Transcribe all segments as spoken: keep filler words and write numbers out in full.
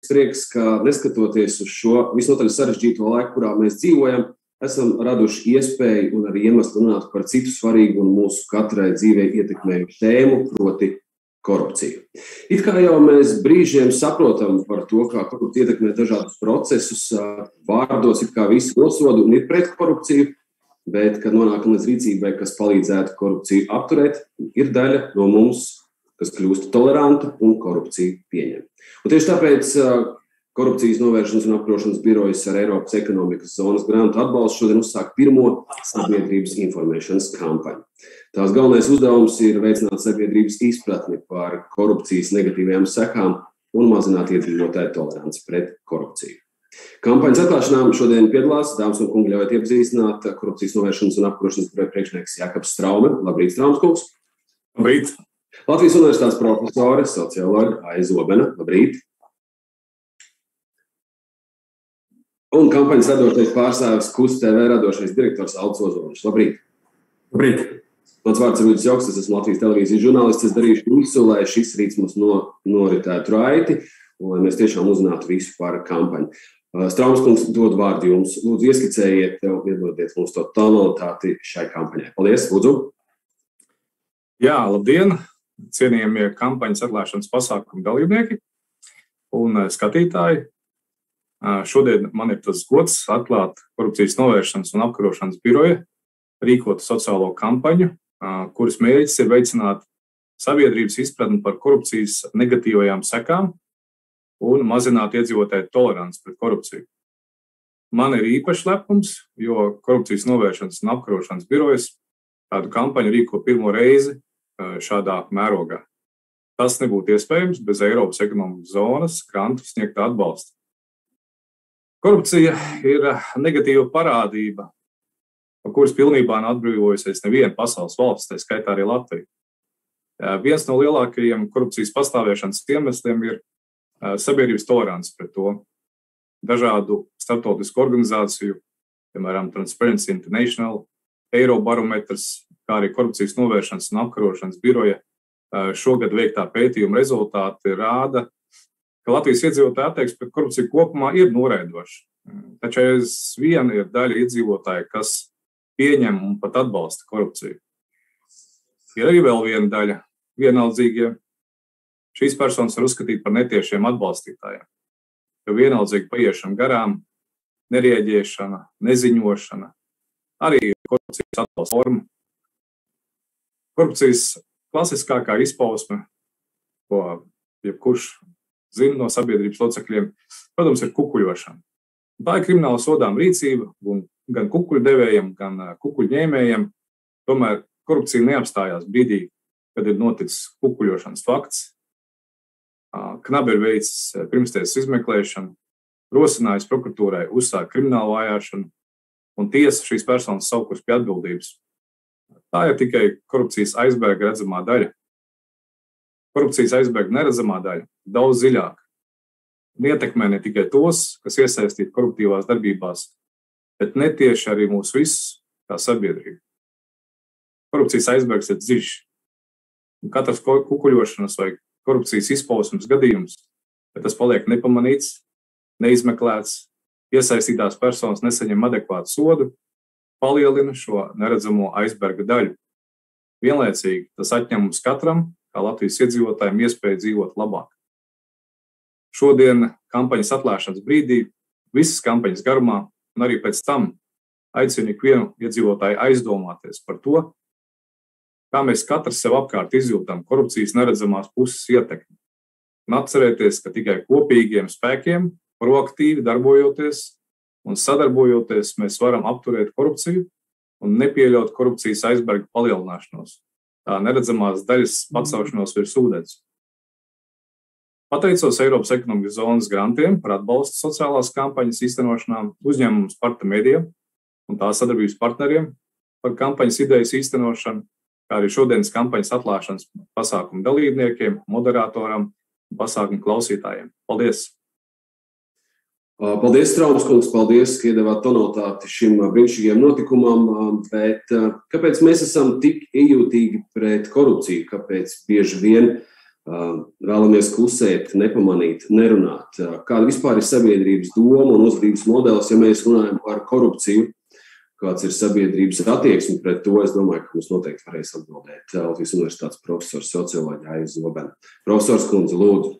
prieks, ka neskatoties uz šo visnotaļ sarežģīto laiku, kurā mēs dzīvojam, esam raduši iespēju un arī iemeslu runāt par citu svarīgu un mūsu katrai dzīvē ietekmējušu tēmu, proti korupciju. It kā jau mēs brīžiem saprotam par to, kā korupcija ietekmē dažādus procesus, vārdos it kā visi nosoda un ir pret korupciju, bet, kad nonākam līdz rīcībai, kas palīdzētu korupciju apturēt, ir daļa no mums, kas kļūst toleranta un korupciju pieņem. Un tieši tāpēc Korupcijas novēršanas un apkarošanas birojas ar Eiropas ekonomikas zonas grantu atbalstu šodien uzsāk pirmo sabiedrības informēšanas kampaņu. Tās galvenais uzdevums ir veicināt sabiedrības izpratni par korupcijas negatīvajām sekām un mazināt iedzīvotāju toleranci pret korupciju. Kampaņas atklāšanā šodien piedalās, dāmas un kungi, ļaujiet iepazīstināt Korupcijas novēršanas un apkarošanas biroja priekšnieks Jākaps Straume. Labrīt, Straumes kungs. Labrīt. Latvijas Universitātes profesore, sociologa Aija Zobena. Labrīt. Un kampaņas radošais pārstāvis Kust T V radošais direktors Aldis Ozols. Labrīt. Labrīt. Mans vārds ir Vidis Joksts, es esmu Latvijas televīzijas žurnālists. Es darīšu visu, lai šis rīts mums no, noritētu raiti un lai mēs tiešām uzzinātu visu par kampaņu. Straumes kungs, dod vārdu jums. Lūdzu, ieskicējiet, iedodiet mums to tonalitāti šai kampaņai. Paldies, lūdzu. Jā, labdien, cienījamie kampaņas atklāšanas pasākumu dalībnieki un skatītāji. Šodien man ir tas gods atklāt Korupcijas novēršanas un apkarošanas biroja rīkotu sociālo kampaņu, kuras mērķis ir veicināt sabiedrības izpratni par korupcijas negatīvajām sekām un mazināt iedzīvotāju toleranci pret korupciju. Man ir īpašs lepums, jo Korupcijas novēršanas un apkarošanas birojas tādu kampaņu rīko pirmo reizi šādā mērogā. Tas nebūtu iespējams bez Eiropas ekonomikas zonas grantu sniegtā atbalsta. Korupcija ir negatīva parādība, par kuras pilnībā nav atbrīvojusies neviena pasaules valsts, tā skaitā arī Latvija. Viens no lielākajiem korupcijas pastāvēšanas iemesliem ir sabiedrības tolerants pret to. Dažādu starptautisku organizāciju, piemēram, Transparency International, Eirobarometrs, kā arī Korupcijas novēršanas un apkarošanas biroja šogad veiktā pētījuma rezultāti rāda, ka Latvijas iedzīvotāju attieksme pret korupciju kopumā ir noraidoša. Taču aizvien ir daļa iedzīvotāju, kas pieņem un pat atbalsta korupciju. Ir arī vēl viena daļa vienaldzīgie. Šīs personas var uzskatīt par netiešiem atbalstītājiem, jo vienaldzīgi paiešana garām, nerieģēšana, neziņošana, arī korupcijas atbalsta forma. Korupcijas klasiskākā izpausme, ko jebkurš zina no sabiedrības locekļiem, protams, ir kukuļošana. Tā ir krimināla sodāma rīcība gan kukuļu devējiem, gan kukuļu ņēmējiem. Tomēr korupcija neapstājās brīdī, kad ir noticis kukuļošanas fakts. Knabi ir veicis pirmstiesas izmeklēšanu, rosinājis prokuratūrai uzsākt kriminālu vajāšanu un tiesa šīs personas saukus pie atbildības. Tā ir tikai korupcijas aizberga redzamā daļa. Korupcijas aizberga neredzamā daļa daudz dziļāk un ietekmē ne tikai tos, kas iesaistīti koruptīvās darbībās, bet netieši arī mūs visus kā sabiedrību. Korupcijas aizbergs ir dziļš. Katrs kukuļošanas vai korupcijas izpausmes gadījums, bet tas paliek nepamanīts, neizmeklēts, iesaistītās personas nesaņem adekvātu sodu, palielina šo neredzamo aizberga daļu. Vienlaicīgi tas atņem mums katram, kā Latvijas iedzīvotājiem, iespēju dzīvot labāk. Šodien kampaņas atklāšanas brīdī, visas kampaņas garumā un arī pēc tam aicinu ikvienu iedzīvotāju aizdomāties par to, kā mēs katrs sev apkārt izjūtam korupcijas neredzamās puses ietekmi. Un atcerēties, ka tikai kopīgiem spēkiem, proaktīvi darbojoties un sadarbojoties, mēs varam apturēt korupciju un nepieļaut korupcijas aizberga palielināšanos. Tā neredzamās daļas pacelšanos virs ūdens. Pateicos Eiropas ekonomikas zonas grantiem par atbalstu sociālās kampaņas īstenošanām, uzņēmumu Sparta Media un tā sadarbības partneriem par kampaņas idejas īstenošanu, kā arī šodienas kampaņas atklāšanas pasākumu dalībniekiem, moderatoram un pasākumu klausītājiem. Paldies! Paldies, Straumes kungs, paldies, ka iedevāt tonalitāti šim brīnišķīgiem notikumam, bet kāpēc mēs esam tik iejūtīgi pret korupciju, kāpēc bieži vien vēlamies klusēt, nepamanīt, nerunāt. Kāda vispār ir sabiedrības doma un uzvedības modelis, ja mēs runājam par korupciju, kāds ir sabiedrības attieksme pret to, es domāju, ka mums noteikti varēs atbildēt Latvijas Universitātes profesors socioloģija Aija Zobena. Profesors Kundze, lūdzu.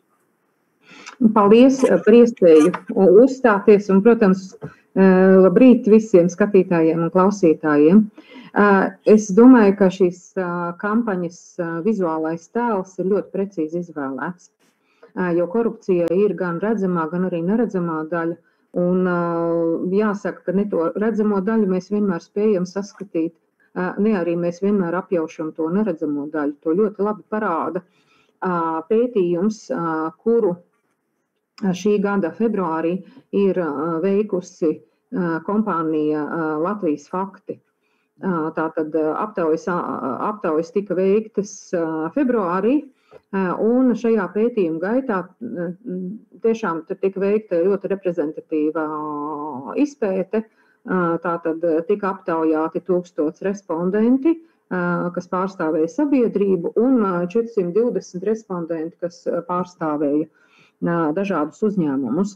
Paldies par iespēju uzstāties un, protams, labrīt visiem skatītājiem un klausītājiem. Es domāju, ka šīs kampaņas vizuālais tēls ir ļoti precīzi izvēlēts, jo korupcija ir gan redzamā, gan arī neredzamā daļa. Un jāsaka, ka ne to redzamo daļu mēs vienmēr spējam saskatīt, ne arī mēs vienmēr apjaušam to neredzamo daļu. To ļoti labi parāda pētījums, kuru šī gada februārī ir veikusi kompānija Latvijas fakti. Tātad aptaujas, aptaujas tika veiktas februārī, un šajā pētījuma gaitā tiešām tika veikta ļoti reprezentatīva izpēte. Tātad tika aptaujāti tūkstots respondenti, kas pārstāvēja sabiedrību, un četrsimt divdesmit respondenti, kas pārstāvēja dažādus uzņēmumus.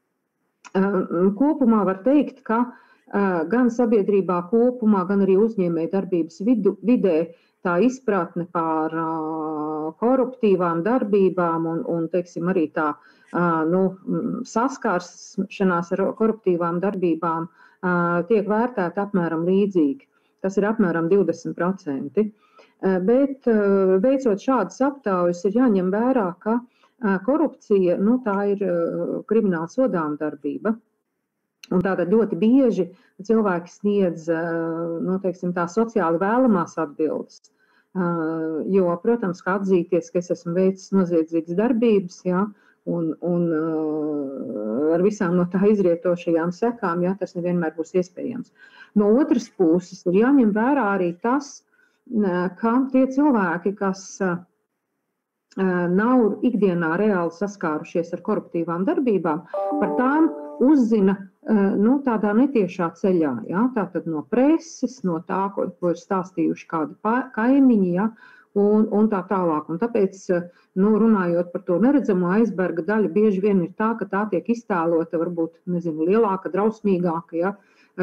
Kopumā var teikt, ka gan sabiedrībā kopumā, gan arī uzņēmēju darbības vidu, vidē tā izpratne par koruptīvām darbībām un, un teiksim, arī tā nu, saskāršanās ar koruptīvām darbībām tiek vērtēta apmēram līdzīgi. Tas ir apmēram divdesmit procenti. Bet veicot šādas aptaujas ir jāņem vērā, ka korupcija, nu, tā ir krimināla sodāma darbība. Un tātad ļoti bieži cilvēki sniedz, nu, teiksim, tā sociāli vēlamās atbildes. Jo, protams, kā atzīties, ka es esmu veicis noziedzīgas darbības, ja, un, un ar visām no tā izrietošajām sekām, ja, tas nevienmēr būs iespējams. No otras puses ir jāņem vērā arī tas, ka tie cilvēki, kas nav ikdienā reāli saskārušies ar koruptīvām darbībām, par tām uzzina nu, tādā netiešā ceļā, ja? Tātad no preses, no tā, ko, ko ir stāstījuši kādi kaimiņi, ja? un, un tā tālāk. Un tāpēc, nu, runājot par to neredzamo aizberga daļu, bieži vien ir tā, ka tā tiek iztēlota varbūt, nezinu, lielāka, drausmīgāka, ja?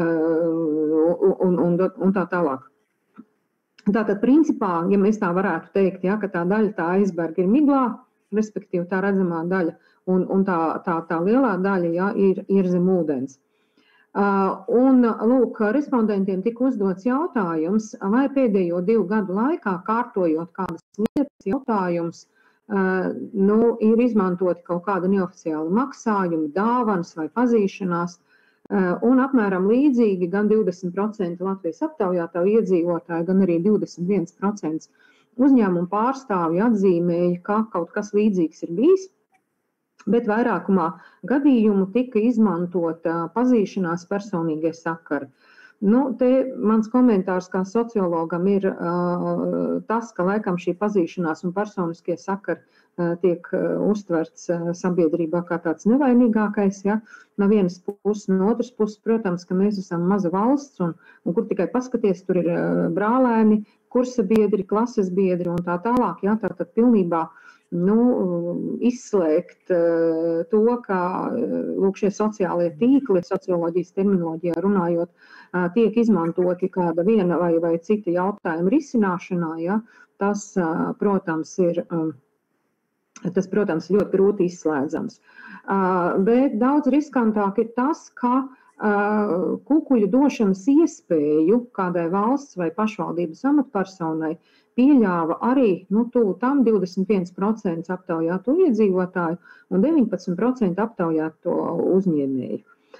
un, un, un tā tālāk. Tātad, principā, ja mēs tā varētu teikt, ja, ka tā daļa, tā aizberga ir miglā, respektīvi tā redzamā daļa, un, un tā, tā, tā lielā daļa, ja, ir, ir zem ūdens. Uh, un, lūk, respondentiem tika uzdots jautājums, vai pēdējo divu gadu laikā, kārtojot kādas lietas jautājums, uh, nu, ir izmantoti kaut kāda neoficiāla maksājumi, dāvanas vai pazīšanās, un apmēram līdzīgi gan divdesmit procenti Latvijas aptaujātāju iedzīvotāju, gan arī divdesmit viens procents uzņēmumu pārstāvju atzīmēja, ka kaut kas līdzīgs ir bijis, bet vairākumā gadījumu tika izmantota pazīšanās personīgie sakari. Nu, te mans komentārs kā sociologam ir uh, tas, ka laikam šī pazīšanās un personiskie sakari uh, tiek uh, uztverts uh, sabiedrībā kā tāds nevainīgākais, ja, no vienas puses, no otras puses, protams, ka mēs esam maza valsts, un, un kur tikai paskaties, tur ir uh, brālēni, kursa biedri, klases biedri un tā tālāk, ja, tātad pilnībā nu, izslēgt uh, to, ka uh, lūk, šie sociālie tīkli, socioloģijas terminoloģijā runājot, uh, tiek izmantoti kāda viena vai, vai cita jautājuma risināšanā, ja, tas, uh, protams, ir, um, tas, protams, ļoti grūti izslēdzams. Uh, bet daudz riskantāk ir tas, ka uh, kukuļu došanas iespēju kādai valsts vai pašvaldības amatpersonai pieļāva arī, nu, tuvu tam divdesmit viens procents aptaujāto iedzīvotāju un deviņpadsmit procenti aptaujāto uzņēmēju.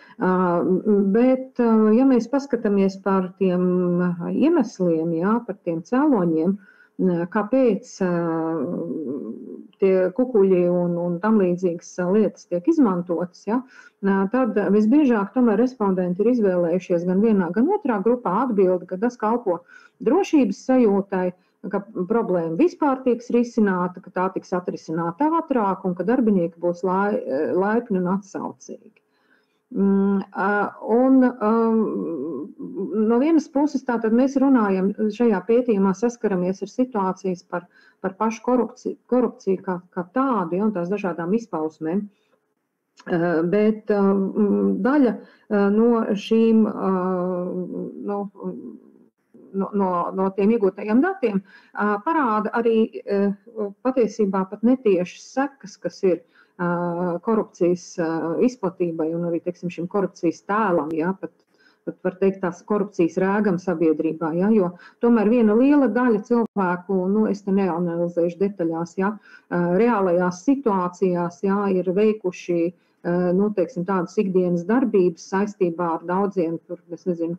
Bet, ja mēs paskatāmies par tiem iemesliem, jā, par tiem cēloņiem, kāpēc tie kukuļi un, un tam līdzīgas lietas tiek izmantotas, ja, tad visbiežāk tomēr respondenti ir izvēlējušies gan vienā, gan otrā grupā atbildi, ka tas kalpo drošības sajūtai, ka problēma vispār tiks risināta, ka tā tiks atrisināta ātrāk un ka darbinieki būs lai, laipni un atsaucīgi. Un no vienas puses tātad mēs runājam, šajā pētījumā saskaramies ar situācijas par, par pašu korupciju, korupciju kā, kā tādu, ja, un tās dažādām izpausmēm. Bet daļa no šīm, no, no, no tiem iegūtajiem datiem parāda arī patiesībā pat netiešas sekas, kas ir korupcijas izplatībai un arī, teiksim, šim korupcijas tēlam, ja, pat, pat var teikt tās korupcijas rēgam sabiedrībā, ja, jo tomēr viena liela daļa cilvēku, nu, es te neanalizēšu detaļās, ja, reālajās situācijās, ja, ir veikuši, nu, teiksim, tādas ikdienas darbības saistībā ar daudziem, tur, es nezinu,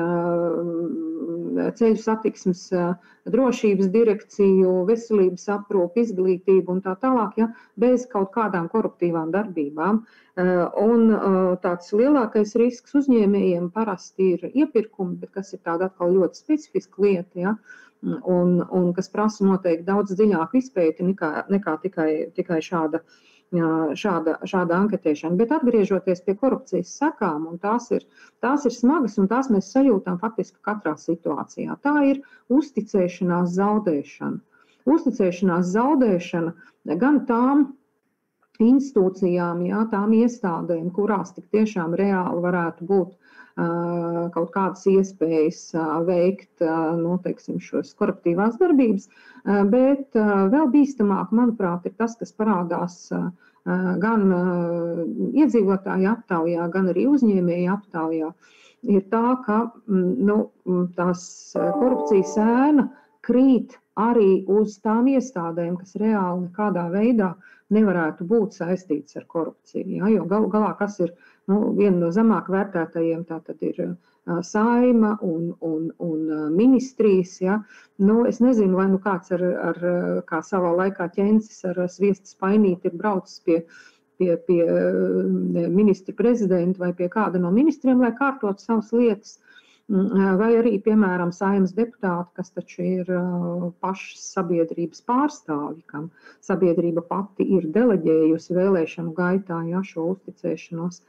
ceļu satiksmes drošības direkciju, veselības aprūpi, izglītību un tā tālāk, ja, bez kaut kādām koruptīvām darbībām. Un tāds lielākais risks uzņēmējiem parasti ir iepirkumi, bet kas ir tāda atkal ļoti specifiska lieta, ja, un, un kas prasa noteikti daudz dziļāku izpēti nekā, nekā tikai, tikai šāda Šāda, šāda anketēšana, bet atgriežoties pie korupcijas sekām, un tās ir, tās ir smagas, un tās mēs sajūtam faktiski katrā situācijā. Tā ir uzticēšanās zaudēšana. Uzticēšanās zaudēšana gan tām institūcijām, jā, tām iestādēm, kurās tik tiešām reāli varētu būt uh, kaut kādas iespējas uh, veikt, uh, nu, teiksim, šos koruptīvās darbības, uh, bet uh, vēl bīstamāk, manuprāt, ir tas, kas parādās uh, gan uh, iedzīvotāju aptaujā, gan arī uzņēmēju aptaujā, ir tā, ka nu, tās korupcijas ēna krīt arī uz tām iestādēm, kas reāli nekādā veidā nevarētu būt saistīts ar korupciju. Ja? Jo gal, galā, kas ir nu, viena no zemāk vērtētajiem, tā tad ir uh, saima un, un, un uh, ministrijas. Ja? Nu, es nezinu, vai nu kāds ar, ar kā savā laikā ķencis ar sviesta spainīti ir braucis pie, pie, pie ministra prezidenta vai pie kāda no ministriem, lai kārtot savas lietas. Vai arī, piemēram, saeimas deputāti, kas taču ir pašas sabiedrības pārstāvi, kam sabiedrība pati ir deleģējusi vēlēšanu gaitā, ja, šo uzticēšanos.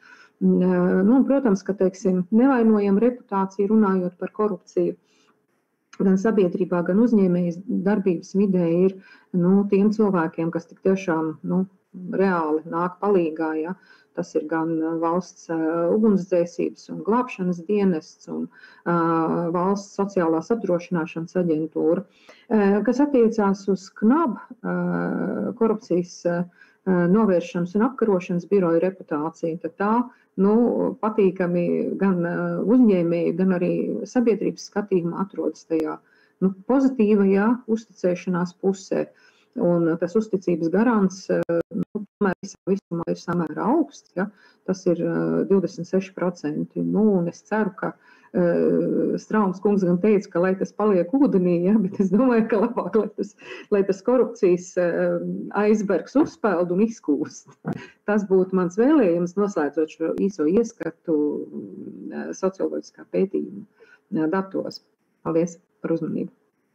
Nu, protams, ka, teiksim, nevainojam reputāciju runājot par korupciju gan sabiedrībā, gan uzņēmējas darbības vidē ir nu, tiem cilvēkiem, kas tik tiešām nu, reāli nāk palīgā, ja. Tas ir gan valsts ugunsdzēsības un glābšanas dienests un uh, valsts sociālās apdrošināšanas aģentūra, uh, kas attiecās uz KNAB, uh, korupcijas uh, novēršanas un apkarošanas biroja reputāciju, tad tā nu, patīkami gan uzņēmēji, gan arī sabiedrības skatījumā atrodas tajā nu, pozitīvajā uzticēšanās pusē. Un tas uzticības garants nu, tomēr visā visumā ir samērā augsts, ja? Tas ir divdesmit seši procenti. Nu, un es ceru, ka uh, Straumes kungs gan teica, ka lai tas paliek ūdenī, ja? Bet es domāju, ka labāk, lai tas, lai tas korupcijas uh, aizbergs uzspeld un izkūst. Tas būtu mans vēlējums, noslēdzot šo īso ieskatu uh, socioloģiskā pētījuma uh, datos. Paldies par uzmanību.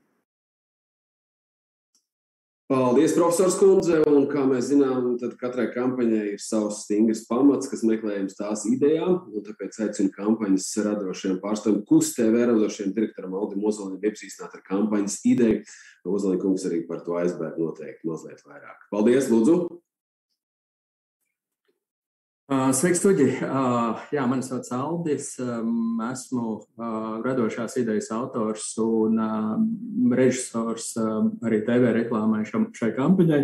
Paldies, profesors kundze, un kā mēs zinām, tad katrai kampaņai ir savs stingrs pamats, kas meklējams tās idejām, un tāpēc aicinu kampaņas radošiem pārstāvjiem, Kus T V radošiem direktoram Aldim Ozoliņam iepazīstināt ar kampaņas ideju. Ozoliņa kungs arī par to aizbēr noteikti mazliet vairāk. Paldies, lūdzu! Sveiks, Tuģi! Jā, mani sauc Aldis, esmu radošās idejas autors un režisors arī T V reklāmai šai kampaņai.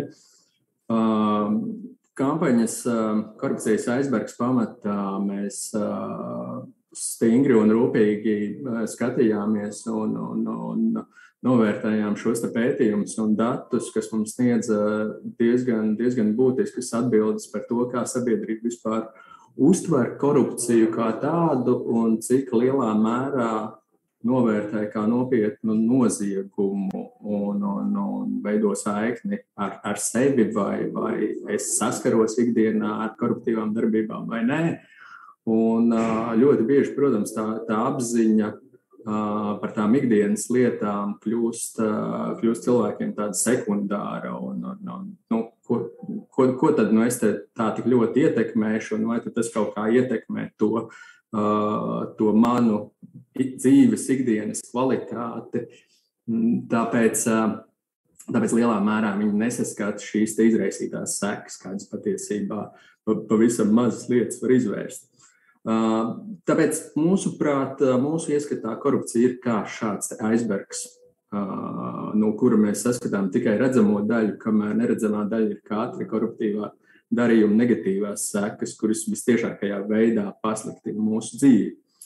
Kampaņas korupcijas aizbergs pamatā mēs stingri un rūpīgi skatījāmies un, un, un novērtējām šos pētījumus un datus, kas mums sniedza diezgan, diezgan būtiskas atbildes par to, kā sabiedrība vispār uztver korupciju kā tādu un cik lielā mērā novērtē kā nopietnu noziegumu un, un, un veido saikni ar, ar sevi, vai, vai es saskaros ikdienā ar koruptīvām darbībām vai nē. Un ļoti bieži, protams, tā, tā apziņa par tām ikdienas lietām kļūst, kļūst cilvēkiem tāda sekundāra un, un, un nu, ko, ko, ko tad nu, es te tā tik ļoti ietekmēšu, un vai tas kaut kā ietekmē to, uh, to manu dzīves ikdienas kvalitāti. Tāpēc, uh, tāpēc lielā mērā viņi nesaskata šīs izraisītās sekas, kādas patiesībā pavisam mazas lietas var izvērst. Uh, tāpēc, mūsuprāt, mūsu ieskatā korupcija ir kā šāds aizbergs, Uh, no kura mēs saskatām tikai redzamo daļu, kamēr neredzamā daļa ir katra koruptīvā darījuma negatīvās sekas, kuras vistiešākajā veidā pasliktina mūsu dzīvi.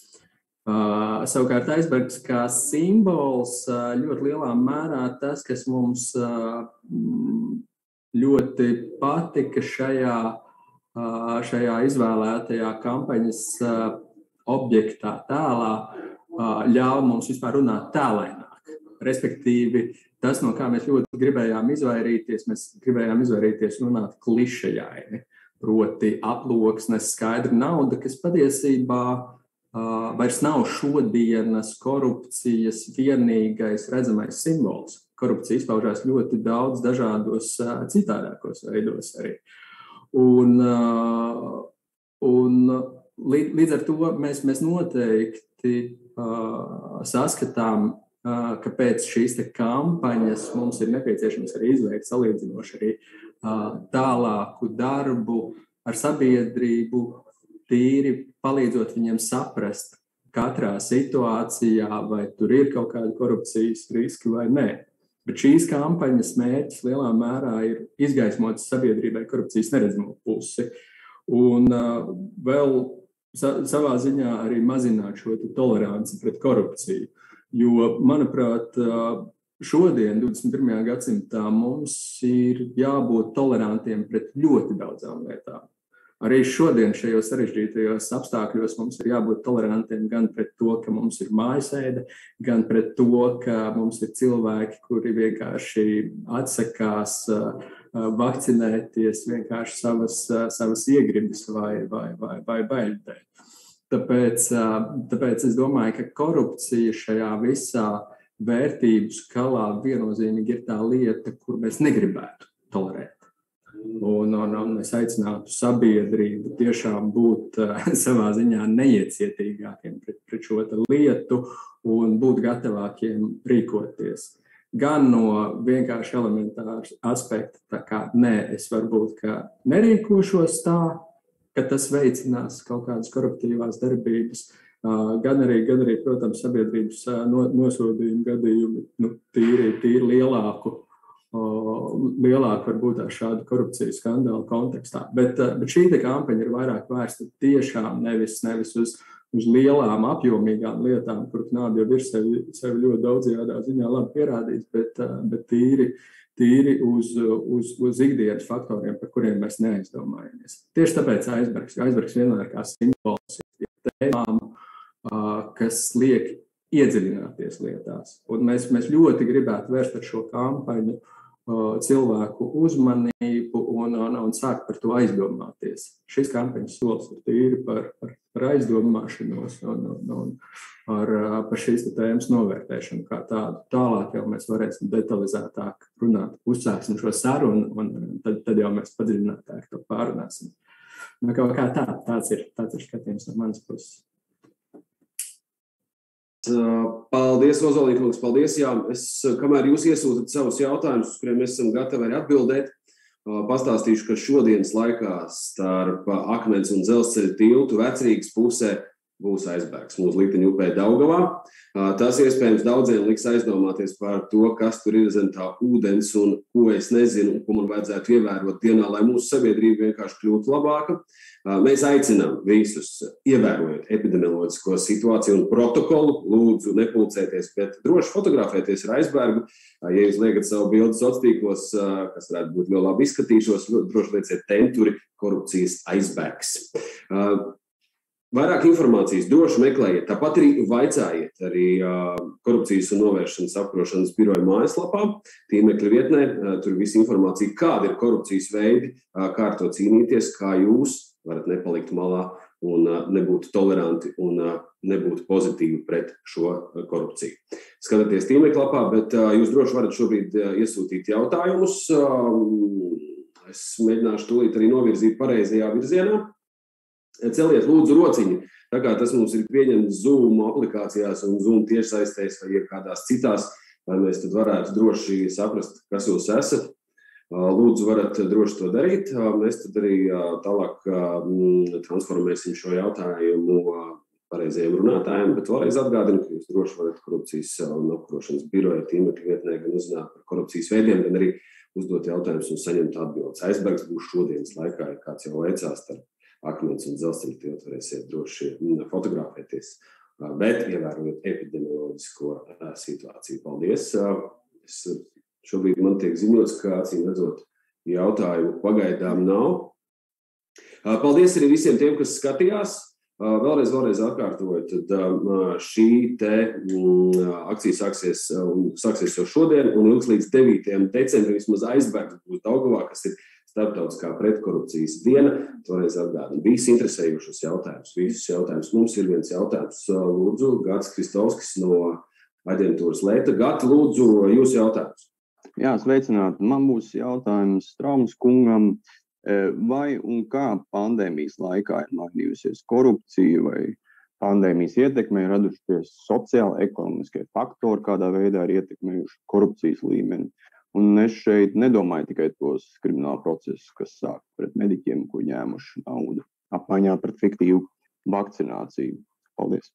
Uh, savukārt aizbergs kā simbols uh, ļoti lielā mērā tas, kas mums uh, ļoti patika šajā, uh, šajā izvēlētajā kampaņas uh, objektā tēlā, uh, ļauj mums vispār runāt tēlaināk. Respektīvi, tas, no kā mēs ļoti gribējām izvairīties, mēs gribējām izvairīties runāt klišejaini, proti aploksnes, skaidra nauda, kas patiesībā uh, vairs nav šodienas korupcijas vienīgais redzamais simbols. Korupcija izpaužās ļoti daudz dažādos uh, citādākos veidos arī. Un, uh, un līdz, līdz ar to mēs, mēs noteikti uh, saskatām, ka pēc šīs kampaņas mums ir nepieciešams arī izveikt salīdzinoši arī tālāku darbu ar sabiedrību, tīri palīdzot viņiem saprast katrā situācijā, vai tur ir kaut kādi korupcijas riski vai nē. Bet šīs kampaņas mērķis lielā mērā ir izgaismot sabiedrībai korupcijas neredzamo pusi un vēl savā ziņā arī mazināt šo toleranci pret korupciju. Jo, manuprāt, šodien, divdesmit pirmajā gadsimtā, mums ir jābūt tolerantiem pret ļoti daudzām lietām. Arī šodien šajos sarežģītajos apstākļos mums ir jābūt tolerantiem gan pret to, ka mums ir mājasēde, gan pret to, ka mums ir cilvēki, kuri vienkārši atsakās vakcinēties vienkārši savas, savas iegribas vai, vai, vai, vai baiļu dēļ. Tāpēc, tāpēc es domāju, ka korupcija šajā visā vērtību skalā viennozīmīgi ir tā lieta, kur mēs negribētu tolerēt. Un, un, un es aicinātu sabiedrību tiešām būt uh, savā ziņā neiecietīgākiem pret, pret šo lietu un būt gatavākiem rīkoties. Gan no vienkārši elementāra aspekta, tā kā nē, es varbūt kā nerīkošos tā, ka tas veicinās kaut kādas koruptīvās darbības, gan arī, gan arī protams, sabiedrības nosodījumu gadījumi, nu, tīri, tīri lielāku, lielāku varbūt šādu korupcijas skandālu kontekstā. Bet, bet šī te kampaņa ir vairāk vērsta tiešām nevis, nevis uz, uz lielām, apjomīgām lietām, kur knābi jau ir sevi, sevi ļoti daudzajādā ziņā labi pierādījis, bet, bet tīri, tīri uz, uz, uz ikdienas faktoriem, par kuriem mēs neaizdomājamies. Tieši tāpēc aizbergs, aizbergs vienmēr kā simbols ir tēmām, kas liek iedziļināties lietās. Un mēs, mēs ļoti gribētu vērst ar šo kampaņu cilvēku uzmanību un, un, un sākt par to aizdomāties. Šis kampaņas solis ir tīri par, par, par aizdomāšanos un, un, un ar, par šīs tēmas novērtēšanu kā tādu. Tālāk jau mēs varēsim detalizētāk runāt, uzsāksim šo sarunu un tad, tad jau mēs padziļinātāk to pārunāsim. Nu, kā tā, tāds ir, tāds ir skatījums no manas puses. Paldies, Ozolīkungs, paldies. Jā, es, kamēr jūs iesūtat savus jautājumus, uz kuriem mēs esam gatavi arī atbildēt, pastāstīšu, ka šodienas laikā starp Akmens un Dzelzceļa tiltu Vecrīgas pusē būs aizbergs mūsu Liteņu upē Daugavā. Tas iespējams daudziem liks aizdomāties par to, kas tur ir zem tā ūdens un ko es nezinu, un ko man vajadzētu ievērot dienā, lai mūsu sabiedrība vienkārši kļūtu labāka. Mēs aicinām visus, ievērojot epidemioloģisko situāciju un protokolu, lūdzu nepulcēties, bet droši fotografēties ar aizbergu. Ja jūs liekat savu bildu sociālos tīklos, kas varētu būt ļoti labi izskatīšos, droši lieciet tenturi korupcijas aizbergs. Vairāk informācijas droši meklējiet, tāpat arī vaicājiet arī korupcijas un novēršanas apkarošanas biroja mājaslapā, tīmekļa vietnē, tur visa informācija, kāda ir korupcijas veidi, kā ar to cīnīties, kā jūs varat nepalikt malā un nebūt toleranti un nebūt pozitīvi pret šo korupciju. Skatieties tīmeklapā, bet jūs droši varat šobrīd iesūtīt jautājumus es mēģināšu tūlīt arī novirzīt pareizajā virzienā. Celiet lūdzu rociņu, tā kā tas mums ir pieņemts Zoom aplikācijās un Zoom tiešsaistēs vai ir kādās citās, lai mēs tad varētu droši saprast, kas jūs esat. Lūdzu, varat droši to darīt. Mēs tad arī tālāk transformēsim šo jautājumu pareizajiem runātājiem, bet vēlreiz atgādinu, ka jūs droši varat korupcijas un apkarošanas biroja tīmekļa vietnē gan uzzināt par korupcijas veidiem, gan arī uzdot jautājumus un saņemt atbildes. Aizbergs būs šodienas laikā, ja kāds jau veicās starp Akmens un Dzelzceļa tiltu, varēsiet droši fotografēties, bet ievērojot epidemioloģisko situāciju. Paldies! Es Šobrīd man tiek ziņots, ka acīm redzot jautājumu pagaidām nav. Paldies arī visiem tiem, kas skatījās. Vēlreiz, vēlreiz atkārtoju, tad šī te akcija sāksies, sāksies jau šodien un ilgs līdz devītajam decembrim, vismaz Aizbergs būs Daugavā, kas ir starptautiskā pretkorupcijas diena. Vēlreiz atgādinu, visi interesējušos jautājumus, visus jautājumus. Mums ir viens jautājums, lūdzu, Gatis Kristovskis no aģentūras Lēta. Gati, lūdzu, jūsu jautājums. Jā, sveicināti. Man būs jautājums Straumes kungam, vai un kā pandēmijas laikā ir mainījusies korupcija vai pandēmijas ietekmē ir radušies sociāli ekonomiskie faktori, kādā veidā ir ietekmējuši korupcijas līmeni. Un es šeit nedomāju tikai tos kriminālu procesus, kas sāk pret mediķiem, ko ņēmuši naudu apmaiņā pret fiktīvu vakcināciju. Paldies.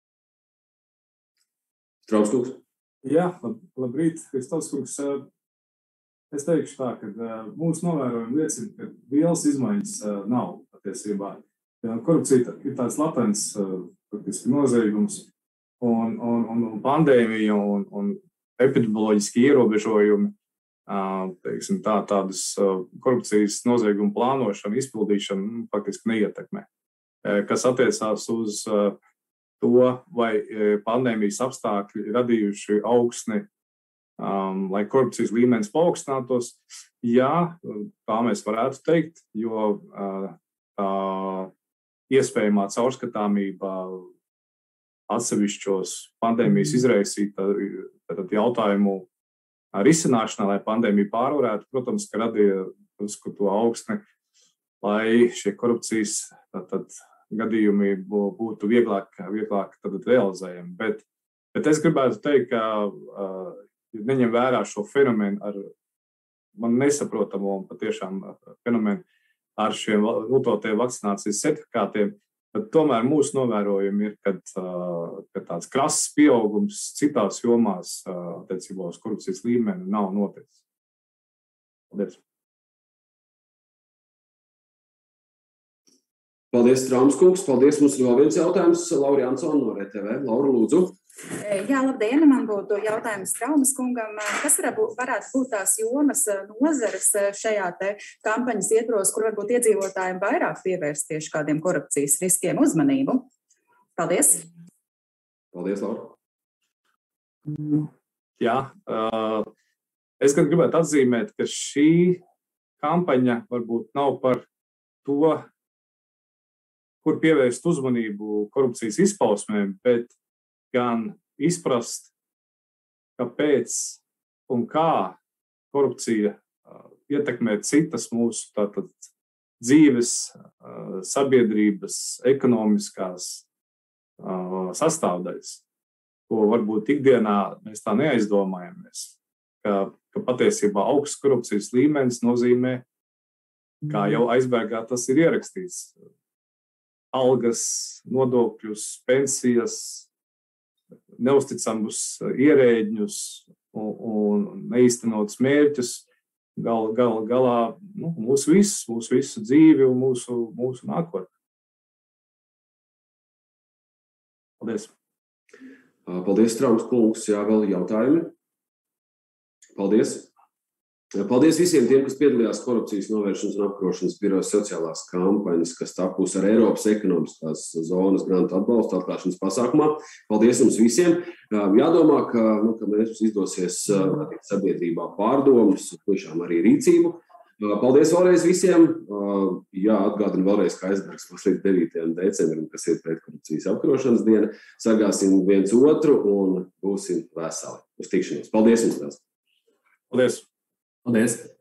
Straumes kungs. Jā, lab, labrīt, Kristovs kungs. Es teikšu tā, ka mūsu novērojumi liecina, ka lielas izmaiņas nav patiesībā. Korupcija ir tāds latents noziegums un, un, un pandēmija un, un epidemioloģiski ierobežojumi, teiksim, tā, tādas korupcijas noziegumu plānošana, izpildīšana faktiski neietekmē. Kas attiecās uz to, vai pandēmijas apstākļi radījuši augsni, um, lai korupcijas līmenis paaugstinātos. Jā, tā mēs varētu teikt, jo uh, tā iespējamā caurskatāmība atsevišķos pandēmijas izraisīta jautājumu risināšanā, lai pandēmiju pārvarētu, protams, ka radīja to augsni, lai šie korupcijas tad, gadījumi būtu vieglāk, vieglāk realizējami. Bet, bet es gribētu teikt, ka uh, neņem vērā šo fenomenu ar man nesaprotamo un patiešām fenomenu ar šiem viltotiem vakcinācijas certifikātiem, bet tomēr mūsu novērojumi ir, kad, uh, ka tāds krass pieaugums citās jomās uh, attiecībā uz korupcijas līmeni nav noticis. Paldies. Paldies, Straumes kungs. Paldies. Mums ir vēl viens jautājums. Laura Jansona no R T V. Laura, lūdzu. Jā, labdien. Man būtu jautājums Straumes kungam. Kas varētu būt tās jomas nozares šajā te kampaņas ietvaros, kur varbūt iedzīvotājiem vairāk pievērst tieši kādiem korupcijas riskiem uzmanību? Paldies. Paldies, Laura. Jā, uh, es gan gribētu atzīmēt, ka šī kampaņa varbūt nav par to, kur pievērst uzmanību korupcijas izpausmēm, bet gan izprast, kāpēc un kā korupcija uh, ietekmē citas mūsu tātad dzīves, uh, sabiedrības, ekonomiskās uh, sastāvdaļas, ko varbūt ikdienā mēs tā neaizdomājamies, ka, ka patiesībā augsts korupcijas līmenis nozīmē, kā jau Aizbergā tas ir ierakstīts, algas, nodokļus, pensijas, neusticamus ierēģņus un, un neīstenotus mērķus, gal, gal, galā nu, mūsu visu, mūsu visu dzīvi un mūsu, mūsu nākotni. Paldies. Paldies, Straumes kungs. Jā, vēl jautājumi? Paldies. Paldies visiem tiem, kas piedalījās korupcijas novēršanas un apkarošanas birojas sociālās kampaņas, kas tapusi ar Eiropas ekonomiskās zonas grantu atbalstu atklāšanas pasākumā. Paldies jums visiem. Jādomā, ka, nu, ka mēs izdosies sabiedrībā pārdomas, tiešām arī rīcību. Paldies vēlreiz visiem. Jā, atgādinu vēlreiz, ka Aizbergs būs līdz devītajam decembrim, kas ir pretkorupcijas apkarošanas diena. Sargāsim viens otru un būsim veseli. Uz tikšanos. Paldies jums. Paldies. Paldies!